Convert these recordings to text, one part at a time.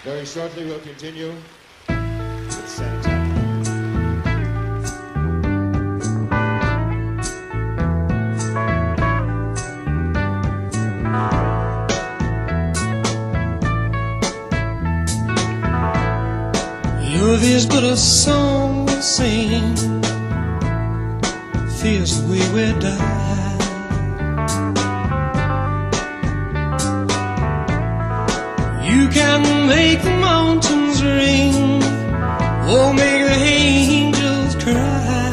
Very shortly we'll continue with Santa. Love is but a song we sing, feels the way we die. You can make the mountains ring, or make the angels cry.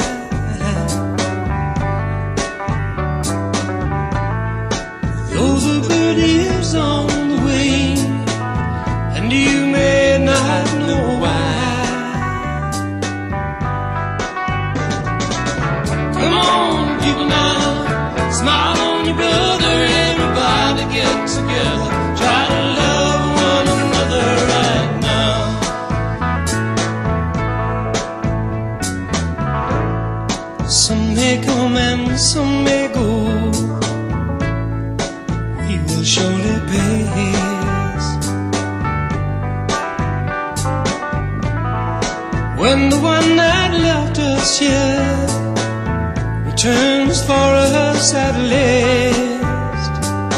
Though the bird is on the wing, and you may not know why. Smile on your brother, everybody get together. Try to love one another right now. Some may come and some may go, we will surely pass. When the one that left us here returns for us at last,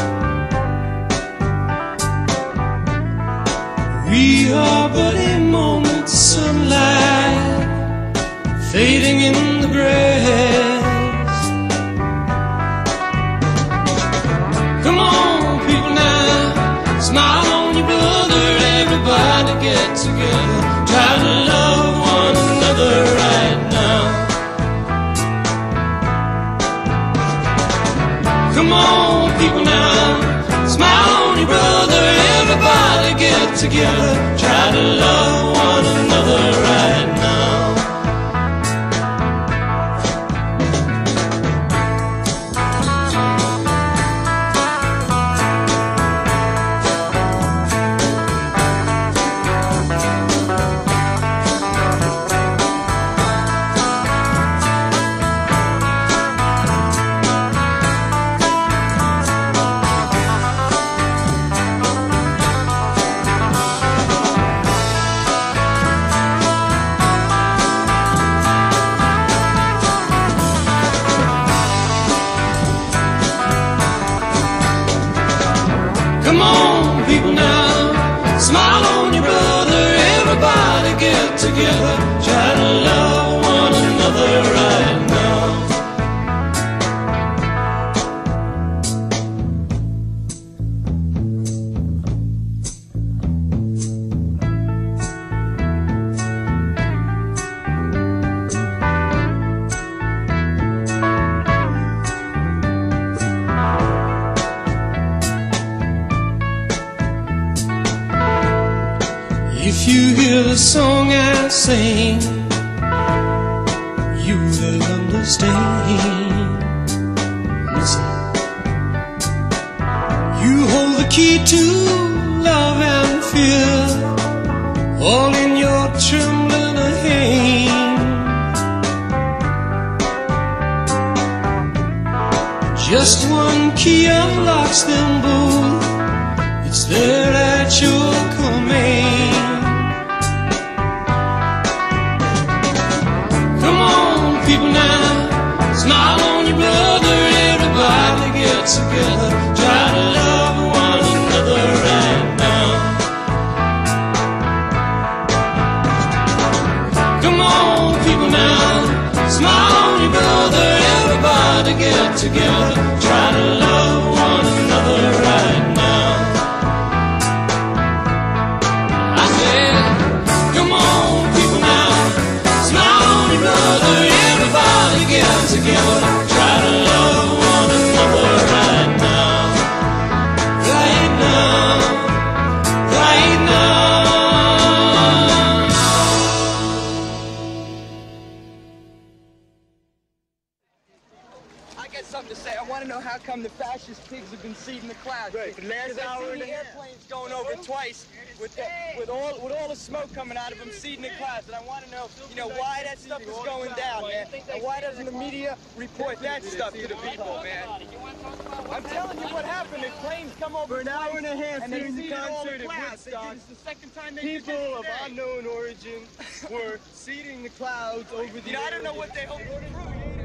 we are but a moment's sunlight fading in the grass. Come on, people now, smile on your brother, everybody get together. Try to love one another right now. Come on, people now, smile on your brother, everybody get together. Try to love one another right now. Come on, people now, smile on your brother, everybody get together. Try to love one another right now. If you hear the song I sing, you will understand. Listen. You hold the key to love and fear, all in your trembling hand. Just one key unlocks them both, it's there at your command. People now, smile on your brother, everybody get together. Try to love one another right now. Come on, people now, smile on your brother, everybody get together. Try to love one another right now. I said, come on, people now, smile on your brother, everybody get together. Try to love one another right now. Right now. Right now. I got something to say. because we've been seeing the clouds. Right, the last hour and a half. Airplanes going over twice with all the smoke coming out of them, seeding the clouds. And I want to know, why that stuff is going down, man. And why doesn't the media report that stuff to the people, man? I'm telling you what happened. The planes come over For an hour and a half and they during the seeded all the concert at clouds. Woodstock, It's the second time they did people this of today. unknown origin were seeding the clouds over the I don't know what they hope to prove.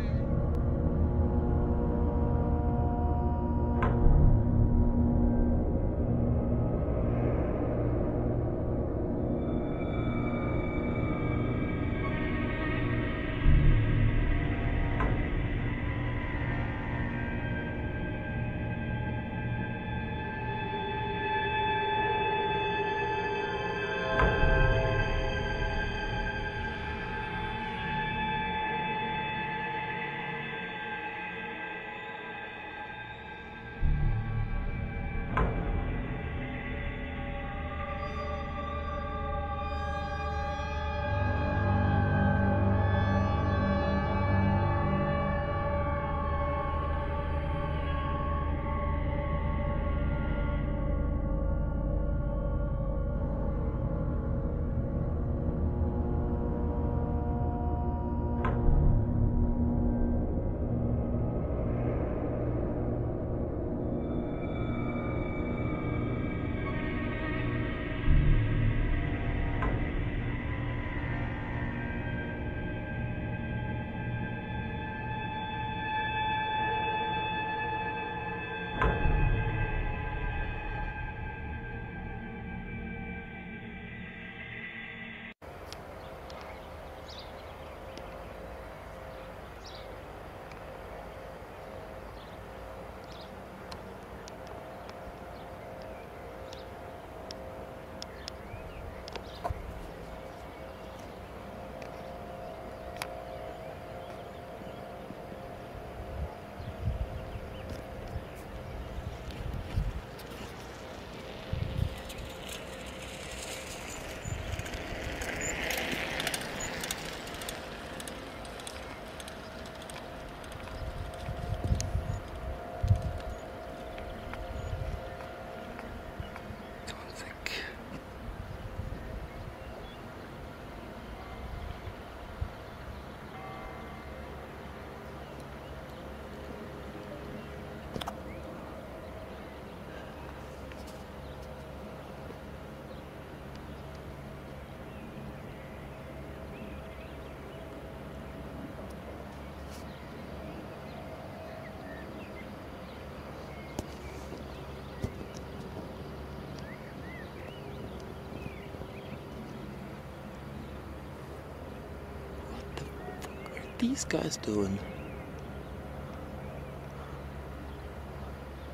These guys doing?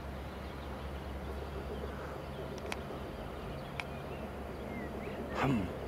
Hmm.